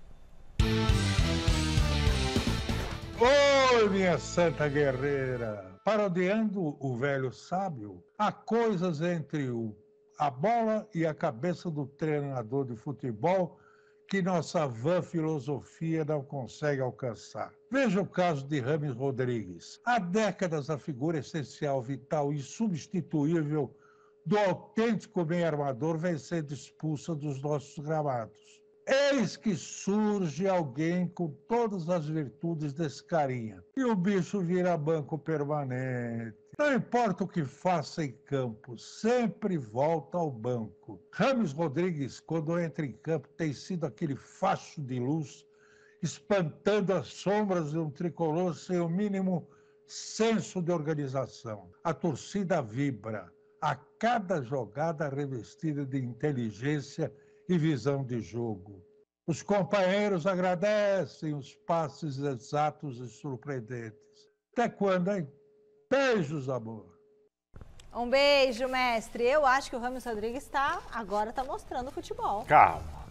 Oi, minha santa guerreira! Parodiando o velho sábio, há coisas entre a bola e a cabeça do treinador de futebol que nossa vã filosofia não consegue alcançar. Veja o caso de Rames Rodrigues. Há décadas a figura essencial, vital e insubstituível do autêntico meio-armador vem sendo expulsa dos nossos gramados. Eis que surge alguém com todas as virtudes desse carinha. E o bicho vira banco permanente. Não importa o que faça em campo, sempre volta ao banco. Rames Rodrigues, quando entra em campo, tem sido aquele facho de luz, espantando as sombras de um tricolor sem o mínimo senso de organização. A torcida vibra, a cada jogada revestida de inteligência e visão de jogo. Os companheiros agradecem os passes exatos e surpreendentes. Até quando, hein? Beijos, amor. Um beijo, mestre. Eu acho que o Rames Rodrigues agora está mostrando futebol. Calma.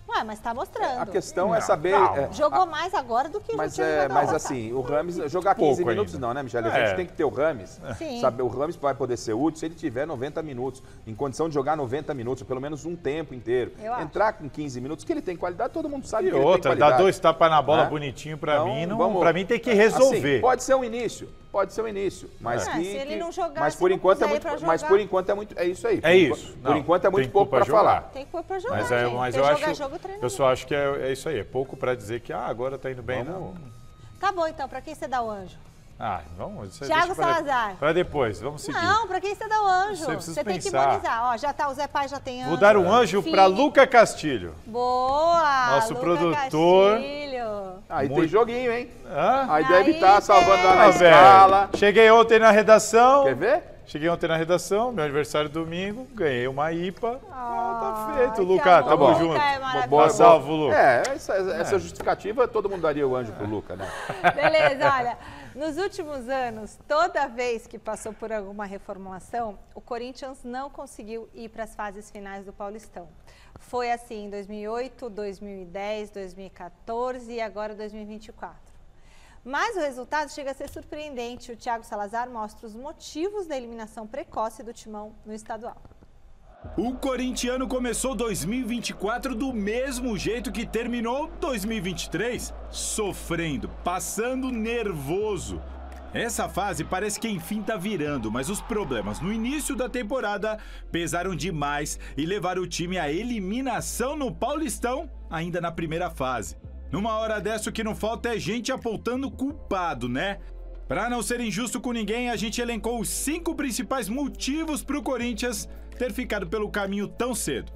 Ué, mas tá mostrando. A questão é saber... Jogou mais agora do que o time Mas assim, o Rames jogar 15 minutos ainda. Não, né, Michele? A gente tem que ter o Rames. Saber, o Rames vai poder ser útil se ele tiver 90 minutos, em condição de jogar 90 minutos, pelo menos um tempo inteiro. Entrar com 15 minutos, que ele tem qualidade, todo mundo sabe que ele tem qualidade. Dá 2 tapas na bola bonitinho pra mim, pra mim tem que resolver. Assim, pode ser um início, mas se ele não jogar, mas por enquanto é muito, é isso aí. É isso. Por enquanto é muito pouco pra falar. Tem que pôr pra jogar. Mas eu só acho que é isso aí. É pouco pra dizer que agora tá indo bem, não. Tá bom, então. Pra quem você dá o anjo? Vamos. Thiago Salazar. Pra depois, vamos seguir. Não, pra quem você dá o anjo? Você tem que imunizar. Ó, já tá, o Zé Pai já tem anjo. Vou dar um anjo pra Luca Castilho. Boa! Nosso produtor. Castilho. Aí tem joguinho, hein? Aí deve estar salvando lá na escala. Cheguei ontem na redação. Quer ver? Cheguei ontem na redação, meu aniversário domingo, ganhei uma IPA. Tá feito, Luca, tamo junto. Boa salvo, Luca. Essa justificativa, todo mundo daria o anjo pro Luca, né? Beleza, olha, nos últimos anos, toda vez que passou por alguma reformulação, o Corinthians não conseguiu ir para as fases finais do Paulistão. Foi assim em 2008, 2010, 2014 e agora 2024. Mas o resultado chega a ser surpreendente. O Thiago Salazar mostra os motivos da eliminação precoce do Timão no estadual. O corintiano começou 2024 do mesmo jeito que terminou 2023, sofrendo, passando nervoso. Essa fase parece que enfim tá virando, mas os problemas no início da temporada pesaram demais e levaram o time à eliminação no Paulistão, ainda na primeira fase. Numa hora dessa, o que não falta é gente apontando culpado, né? Pra não ser injusto com ninguém, a gente elencou os 5 principais motivos pro Corinthians ter ficado pelo caminho tão cedo.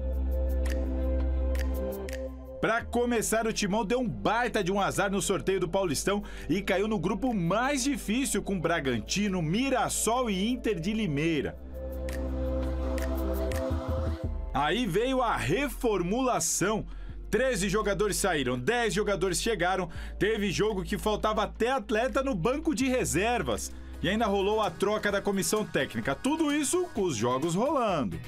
Pra começar, o Timão deu um baita de um azar no sorteio do Paulistão e caiu no grupo mais difícil com Bragantino, Mirassol e Inter de Limeira. Aí veio a reformulação. 13 jogadores saíram, 10 jogadores chegaram, teve jogo que faltava até atleta no banco de reservas. E ainda rolou a troca da comissão técnica. Tudo isso com os jogos rolando.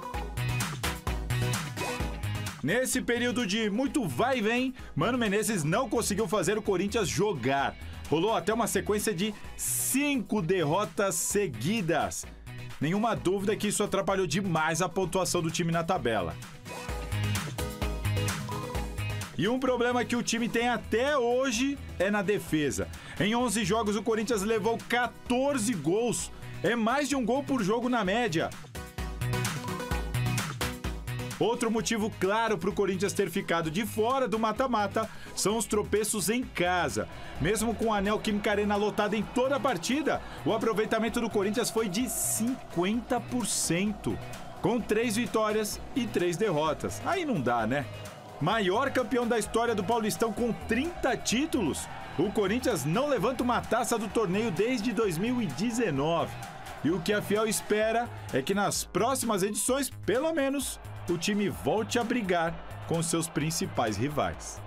Nesse período de muito vai e vem, Mano Menezes não conseguiu fazer o Corinthians jogar. Rolou até uma sequência de 5 derrotas seguidas. Nenhuma dúvida que isso atrapalhou demais a pontuação do time na tabela. E um problema que o time tem até hoje é na defesa. Em 11 jogos, o Corinthians levou 14 gols. É mais de um gol por jogo na média. Outro motivo claro para o Corinthians ter ficado de fora do mata-mata são os tropeços em casa. Mesmo com a Neoquímica Arena lotada em toda a partida, o aproveitamento do Corinthians foi de 50%, com 3 vitórias e 3 derrotas. Aí não dá, né? Maior campeão da história do Paulistão com 30 títulos, o Corinthians não levanta uma taça do torneio desde 2019. E o que a Fiel espera é que nas próximas edições, pelo menos, o time volte a brigar com seus principais rivais.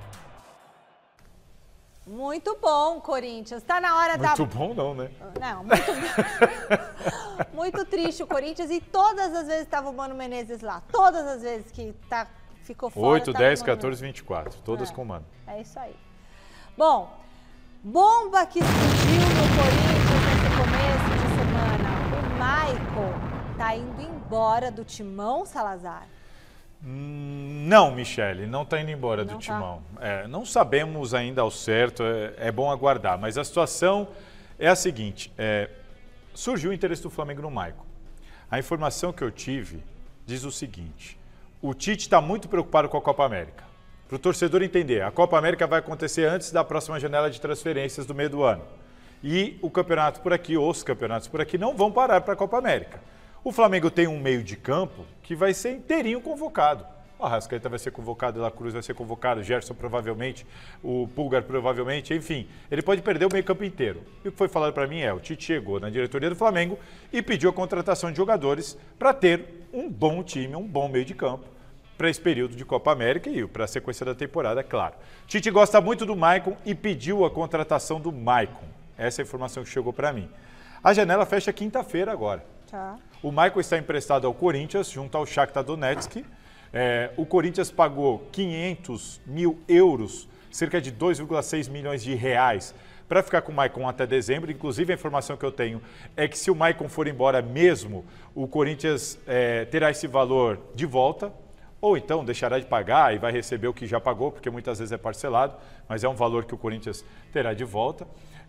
Muito bom, Corinthians. Tá na hora da... Muito bom não, né? Não, muito muito triste o Corinthians e todas as vezes estava o Mano Menezes lá. Todas as vezes que ficou fora. 8, 10, 14, 24. Todas com o Mano. É isso aí. Bom, bomba que explodiu no Corinthians nesse começo de semana. O Maicon tá indo embora do Timão, Salazar? Não, Michele, não está indo embora do Timão. Não sabemos ainda ao certo, é bom aguardar. Mas a situação é a seguinte, surgiu o interesse do Flamengo no Maicon. A informação que eu tive diz o seguinte, o Tite está muito preocupado com a Copa América. Para o torcedor entender, a Copa América vai acontecer antes da próxima janela de transferências do meio do ano. E o campeonato por aqui, os campeonatos por aqui, não vão parar para a Copa América. O Flamengo tem um meio de campo que vai ser inteirinho convocado. O Arrascaeta vai ser convocado, o La Cruz vai ser convocado, o Gerson provavelmente, o Pulgar provavelmente, enfim. Ele pode perder o meio campo inteiro. E o que foi falado para mim o Tite chegou na diretoria do Flamengo e pediu a contratação de jogadores para ter um bom time, um bom meio de campo para esse período de Copa América e para a sequência da temporada, é claro. Tite gosta muito do Maicon e pediu a contratação do Maicon. Essa é a informação que chegou para mim. A janela fecha quinta-feira agora. Tá. O Maicon está emprestado ao Corinthians, junto ao Shakhtar Donetsk, O Corinthians pagou 500 mil euros, cerca de 2,6 milhões de reais, para ficar com o Maicon até dezembro. Inclusive, a informação que eu tenho é que se o Maicon for embora mesmo, o Corinthians terá esse valor de volta, ou então deixará de pagar e vai receber o que já pagou, porque muitas vezes é parcelado, mas é um valor que o Corinthians terá de volta.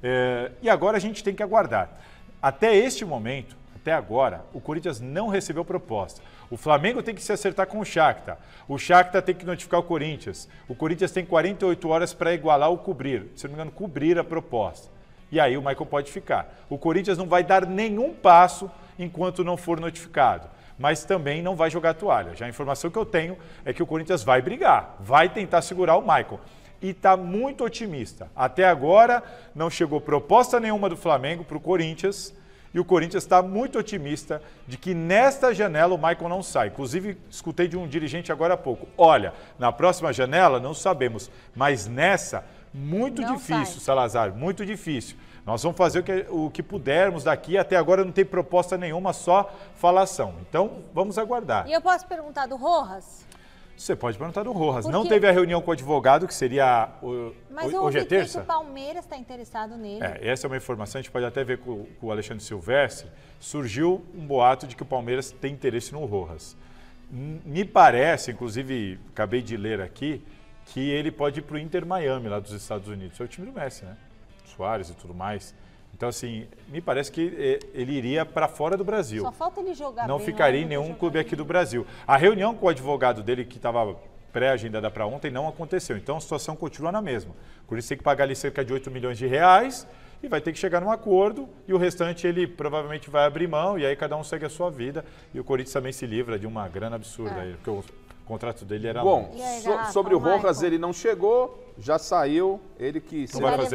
E agora a gente tem que aguardar. Até este momento, até agora, o Corinthians não recebeu proposta. O Flamengo tem que se acertar com o Shakhtar. O Shakhtar tem que notificar o Corinthians. O Corinthians tem 48 horas para igualar ou cobrir, se não me engano, cobrir a proposta. E aí o Maicon pode ficar. O Corinthians não vai dar nenhum passo enquanto não for notificado, mas também não vai jogar a toalha. Já a informação que eu tenho é que o Corinthians vai brigar, vai tentar segurar o Maicon. E está muito otimista. Até agora não chegou proposta nenhuma do Flamengo para o Corinthians, e o Corinthians está muito otimista de que nesta janela o Maicon não sai. Inclusive, escutei de um dirigente agora há pouco. Olha, na próxima janela não sabemos, mas nessa, muito não difícil, sai. Salazar, muito difícil. Nós vamos fazer o que pudermos daqui. Até agora não tem proposta nenhuma, só falação. Então, vamos aguardar. E eu posso perguntar do Rojas? Você pode perguntar do Rojas. Porque... Não teve a reunião com o advogado, que seria hoje é terça? Mas o Palmeiras está interessado nele. Essa é uma informação, a gente pode até ver com o Alexandre Silvestre. Surgiu um boato de que o Palmeiras tem interesse no Rojas. Me parece, inclusive, acabei de ler aqui, que ele pode ir para o Inter Miami, lá dos Estados Unidos. É o time do Messi, né? Soares e tudo mais. Então, assim, me parece que ele iria para fora do Brasil. Só falta ele jogar Não bem, ficaria em nenhum clube aqui do Brasil. A reunião com o advogado dele, que estava pré-agendada para ontem, não aconteceu. Então, a situação continua na mesma. O Corinthians tem que pagar ali cerca de 8 milhões de reais e vai ter que chegar num acordo. E o restante ele provavelmente vai abrir mão e aí cada um segue a sua vida. E o Corinthians também se livra de uma grana absurda aí, porque o contrato dele era... Bom, sobre o Rojas, ele não chegou, já saiu, ele que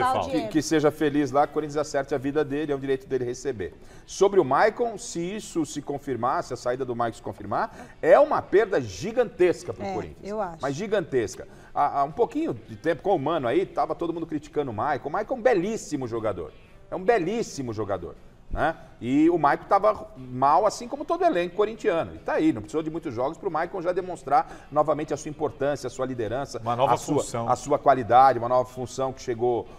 seja feliz lá, que o Corinthians acerte a vida dele, é o direito dele receber. Sobre o Maicon, se isso se confirmar, se a saída do Maicon se confirmar, é uma perda gigantesca para o Corinthians. Eu acho. Mas gigantesca. Há um pouquinho de tempo com o Mano aí, estava todo mundo criticando o Maicon. O Maicon é um belíssimo jogador. É um belíssimo jogador. Né? E o Maicon estava mal, assim como todo o elenco corintiano. E tá aí, não precisou de muitos jogos para o Maicon já demonstrar novamente a sua importância, a sua liderança, uma nova função, a sua qualidade, uma nova função que chegou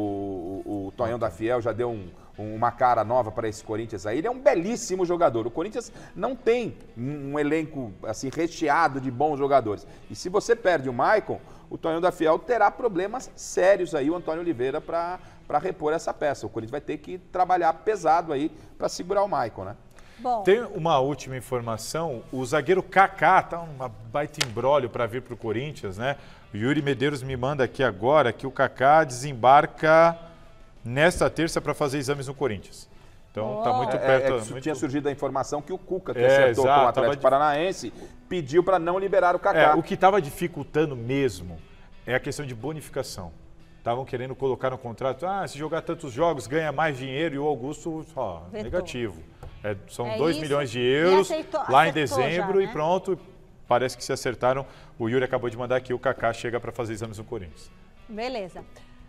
o Tonhão da Fiel, já deu uma cara nova para esse Corinthians aí. Ele é um belíssimo jogador. O Corinthians não tem um elenco assim recheado de bons jogadores. E se você perde o Maicon, o Tonhão da Fiel terá problemas sérios aí, o Antônio Oliveira, para repor essa peça. O Corinthians vai ter que trabalhar pesado aí para segurar o Maicon, né? Bom. Tem uma última informação, o zagueiro Kaká tá uma baita embrólio para vir para o Corinthians, né? O Yuri Medeiros me manda aqui agora que o Kaká desembarca nesta terça para fazer exames no Corinthians. Então tá muito perto. Tinha surgido a informação que o Cuca, que acertou com o Atlético Paranaense, pediu para não liberar o Kaká. O que estava dificultando mesmo é a questão de bonificação. Estavam querendo colocar no contrato, se jogar tantos jogos ganha mais dinheiro, e o Augusto, negativo. São 2 milhões de euros lá em dezembro já, né? E pronto, parece que se acertaram. O Yuri acabou de mandar aqui, o Kaká chega para fazer exames no Corinthians. Beleza.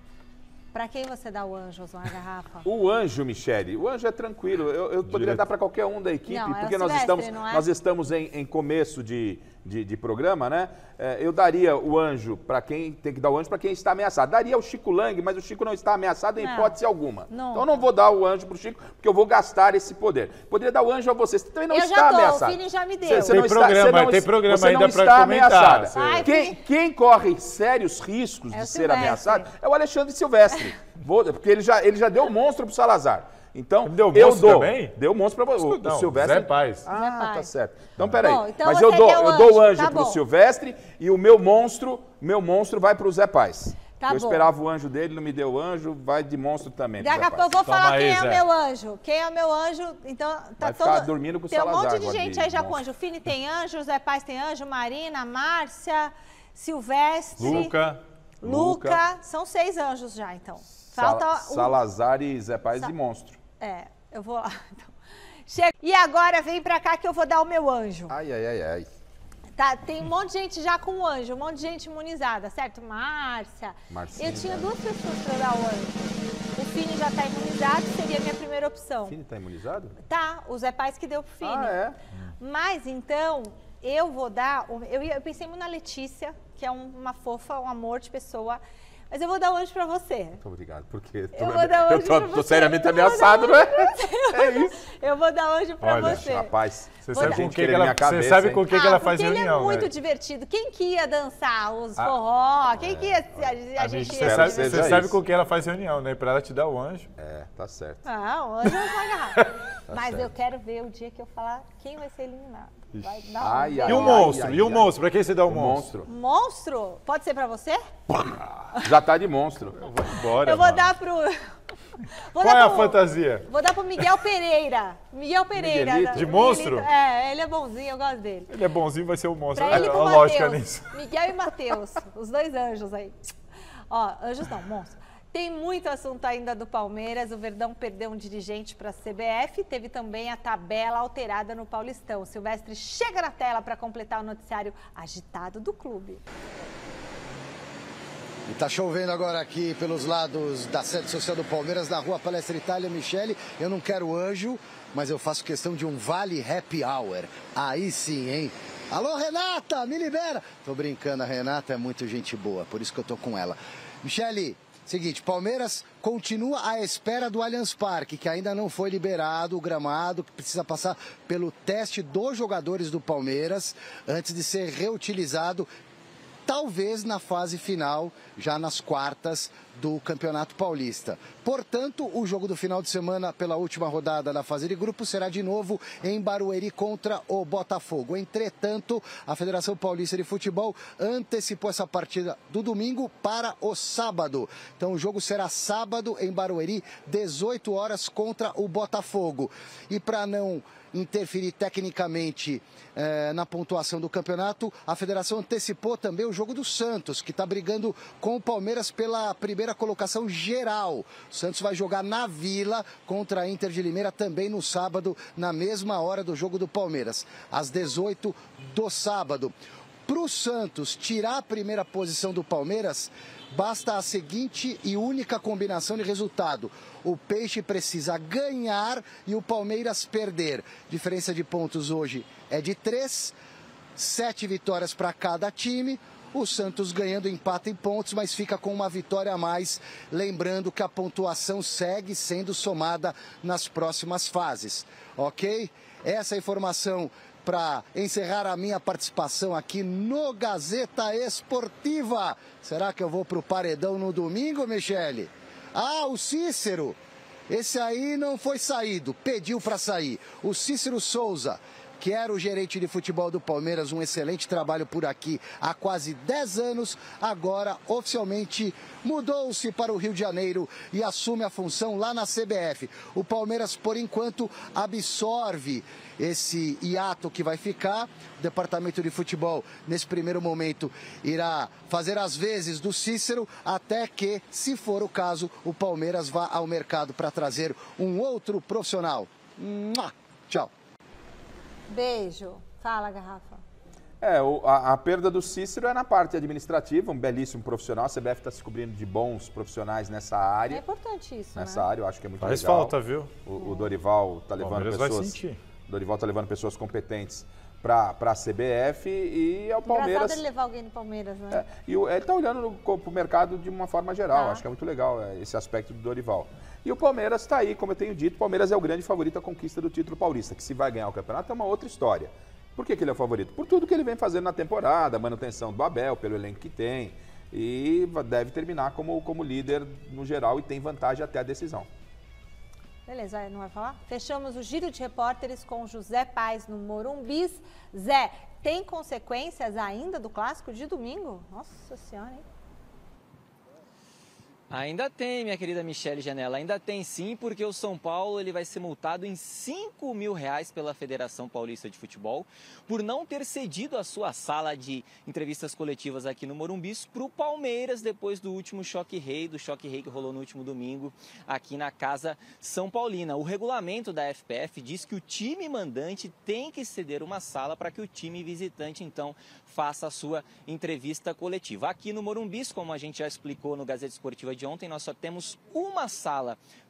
Para quem você dá o Anjo, uma garrafa? O Anjo, Michele, o Anjo é tranquilo. Eu poderia dar para qualquer um da equipe, porque nós estamos em começo de programa, né? Eu daria o Anjo para quem tem que dar o Anjo para quem está ameaçado. Daria o Chico Lang, mas o Chico não está ameaçado em hipótese alguma. Não. Então eu não vou dar o Anjo para o Chico, porque eu vou gastar esse poder. Poderia dar o Anjo a você. Você também não está ameaçado. O Fini já me deu. Tem programa ainda para comentar. Quem corre sérios riscos de ser ameaçado é o Alexandre Silvestre. Porque ele já deu o monstro pro Salazar. Então, eu dou. Também? Deu monstro para o Silvestre. Zé Paz. Tá certo. Então, peraí. Mas eu dou o Anjo pro Silvestre e o meu monstro vai pro Zé Paz. Eu esperava o anjo dele, não me deu o anjo, vai de monstro também. Daqui a pouco eu vou falar quem é o meu anjo. Quem é o meu anjo, então tá ficar dormindo com o Salazar. Tem um monte de gente aí já com anjo. O Fini tem anjo, o Zé Paz tem anjo, Marina, Márcia, Silvestre. Luca. São 6 anjos já, então. Falta Salazar e Zé Paz de monstro. Eu vou lá. Então. Chega. E agora vem pra cá que eu vou dar o meu anjo. Ai. Tá, tem um monte de gente já com o anjo, um monte de gente imunizada, certo? Marcinha. Eu tinha 2 pessoas pra dar o anjo. O Fini já tá imunizado, seria a minha primeira opção. O Fini tá imunizado? Tá, o Zé Paz que deu pro Fini. É? Mas então, eu vou dar... Eu pensei muito na Letícia, que é uma fofa, um amor de pessoa. Mas eu vou dar um anjo pra você. Muito obrigado, porque eu tô seriamente ameaçado, não é? É isso. Eu vou dar anjo pra você. Rapaz, você sabe com o que ela faz reunião, ele é muito né? divertido. Quem que ia dançar os forró? Quem que ia... A gente ia... Você sabe com quem ela faz reunião, né? Pra ela te dar o anjo. Tá certo. O anjo é uma garrafa. Mas eu quero ver o dia que eu falar quem vai ser eliminado. Vai dar E o monstro? E o monstro? Pra quem você dá o monstro? Monstro? Pode ser pra você? Já tá de monstro. Eu vou embora. Eu vou dar pro... Qual é a fantasia? Vou dar pro Miguel Pereira. Miguel Pereira. De monstro? Ele é bonzinho, eu gosto dele. Ele é bonzinho, vai ser o monstro. Pra ele e pro lógica nisso. Miguel e Matheus, os dois anjos aí. Anjos não, monstro. Tem muito assunto ainda do Palmeiras. O Verdão perdeu um dirigente para a CBF. Teve também a tabela alterada no Paulistão. Silvestre chega na tela para completar o noticiário agitado do clube. E tá chovendo agora aqui pelos lados da sede social do Palmeiras, na rua Palestra Itália. Michele, eu não quero anjo, mas eu faço questão de um vale happy hour. Aí sim, hein? Alô, Renata, me libera! Tô brincando, a Renata é muito gente boa, por isso que eu tô com ela. Michele, seguinte, Palmeiras continua à espera do Allianz Parque, que ainda não foi liberado o gramado, que precisa passar pelo teste dos jogadores do Palmeiras antes de ser reutilizado, talvez na fase final, já nas quartas do Campeonato Paulista. Portanto, o jogo do final de semana pela última rodada da fase de grupo será de novo em Barueri contra o Botafogo. Entretanto, a Federação Paulista de Futebol antecipou essa partida do domingo para o sábado. Então o jogo será sábado em Barueri, 18 horas contra o Botafogo. E para não interferir tecnicamente na pontuação do campeonato, a federação antecipou também o jogo do Santos, que está brigando com o Palmeiras pela primeira colocação geral. O Santos vai jogar na Vila contra a Inter de Limeira também no sábado, na mesma hora do jogo do Palmeiras, às 18 do sábado. Para o Santos tirar a primeira posição do Palmeiras, basta a seguinte e única combinação de resultado. O Peixe precisa ganhar e o Palmeiras perder. Diferença de pontos hoje é de 3, 7 vitórias para cada time. O Santos ganhando empata em pontos, mas fica com uma vitória a mais. Lembrando que a pontuação segue sendo somada nas próximas fases. Ok? Essa é a informação para encerrar a minha participação aqui no Gazeta Esportiva. Será que eu vou para o paredão no domingo, Michele? O Cícero. Esse aí não foi saído, pediu para sair. O Cícero Souza, que era o gerente de futebol do Palmeiras, um excelente trabalho por aqui há quase 10 anos, agora oficialmente mudou-se para o Rio de Janeiro e assume a função lá na CBF. O Palmeiras, por enquanto, absorve esse hiato que vai ficar. O departamento de futebol, nesse primeiro momento, irá fazer as vezes do Cícero, até que, se for o caso, o Palmeiras vá ao mercado para trazer um outro profissional. Tchau. Beijo. Fala, Garrafa. A perda do Cícero é na parte administrativa, um belíssimo profissional. A CBF está se cobrindo de bons profissionais nessa área. É importante isso, nessa área, eu acho que é muito Faz legal. falta, viu? O Dorival está levando pessoas. Vai sentir. O Dorival está levando pessoas competentes para a CBF e é o Palmeiras. Engraçado ele levar alguém do Palmeiras, né? E ele está olhando para o mercado de uma forma geral. Acho que é muito legal esse aspecto do Dorival. E o Palmeiras está aí, como eu tenho dito, o Palmeiras é o grande favorito à conquista do título paulista, que se vai ganhar o campeonato é uma outra história. Por que ele é o favorito? Por tudo que ele vem fazendo na temporada, manutenção do Abel, pelo elenco que tem, e deve terminar como líder no geral e tem vantagem até a decisão. Beleza, não vai falar? Fechamos o Giro de Repórteres com José Paes no Morumbis. Zé, tem consequências ainda do clássico de domingo? Nossa Senhora, hein? Ainda tem, minha querida Michele Janela, ainda tem sim, porque o São Paulo ele vai ser multado em R$5 mil pela Federação Paulista de Futebol por não ter cedido a sua sala de entrevistas coletivas aqui no Morumbis para o Palmeiras depois do último choque rei que rolou no último domingo aqui na Casa São Paulina. O regulamento da FPF diz que o time mandante tem que ceder uma sala para que o time visitante então faça a sua entrevista coletiva. Aqui no Morumbis, como a gente já explicou no Gazeta Esportiva de ontem, nós só temos uma sala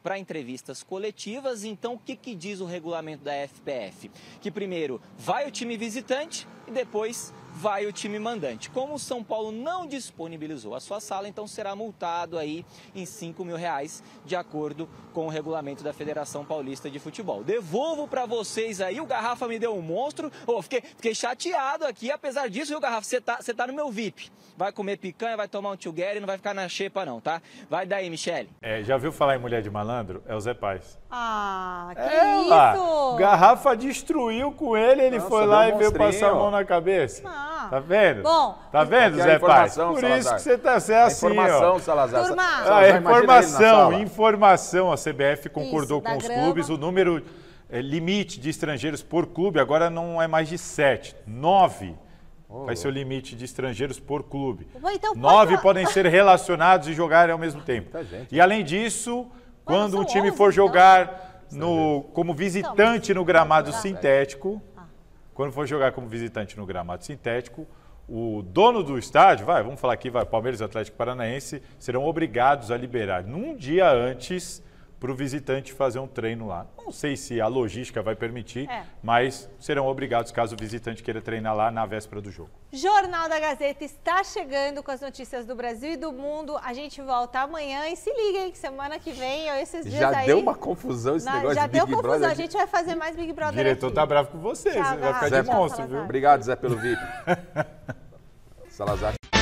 para entrevistas coletivas. Então, o que diz o regulamento da FPF? Que primeiro vai o time visitante e depois vai o time mandante. Como o São Paulo não disponibilizou a sua sala, então será multado aí em R$5.000, de acordo com o regulamento da Federação Paulista de Futebol. Devolvo para vocês aí, o Garrafa me deu um monstro, fiquei chateado aqui, apesar disso, viu, Garrafa, você tá no meu VIP. Vai comer picanha, vai tomar um tchugueri, não vai ficar na xepa não, tá? Vai daí, Michele. Já ouviu falar em mulher de malandro? É o Zé Paz. Ah, que isso! Garrafa destruiu com ele foi lá e veio passar a mão na cabeça. Tá vendo? Bom, tá vendo, Zé Paz? Por isso que você tá assim, informação, Salazar. Informação. A CBF concordou com os clubes. O número limite de estrangeiros por clube agora não é mais de 7, 9. Vai ser o limite de estrangeiros por clube. Então, 9 podem ser relacionados e jogar ao mesmo tempo. E além disso, quando o time for jogar como visitante no gramado sintético, quando for jogar como visitante no gramado sintético, o dono do estádio, vamos falar aqui, Palmeiras e Atlético Paranaense, serão obrigados a liberar num dia antes para o visitante fazer um treino lá. Não sei se a logística vai permitir, mas serão obrigados caso o visitante queira treinar lá na véspera do jogo. Jornal da Gazeta está chegando com as notícias do Brasil e do mundo. A gente volta amanhã e se liga, hein, que semana que vem, esses dias aí... Já deu uma confusão esse negócio de Big Brother. Já deu confusão, a gente vai fazer mais Big Brother. O diretor tá bravo com você, Tchau, vai ficar de monstro, viu? Obrigado, Zé, pelo VIP. Salazar.